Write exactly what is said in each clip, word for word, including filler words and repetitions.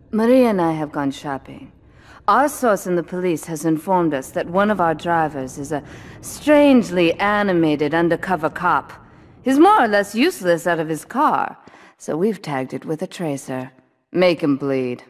Maria and I have gone shopping. Our source in the police has informed us that one of our drivers is a strangely animated undercover cop. He's more or less useless out of his car, so we've tagged it with a tracer. Make him bleed.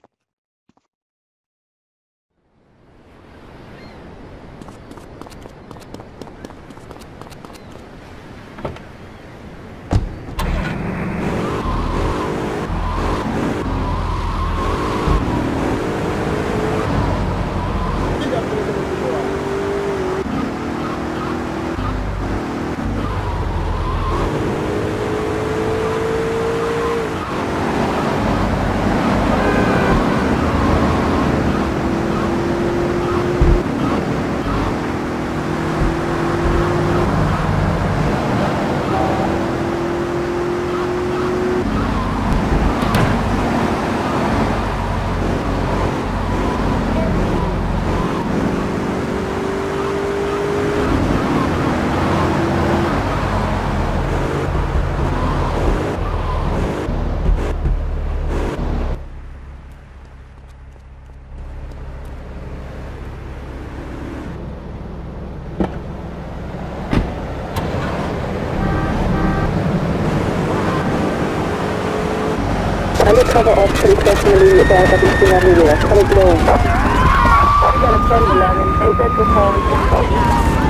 Undercover officer requesting immediate backup in King Avenue. Come along. We got a friend eleven. Eight bedroom home.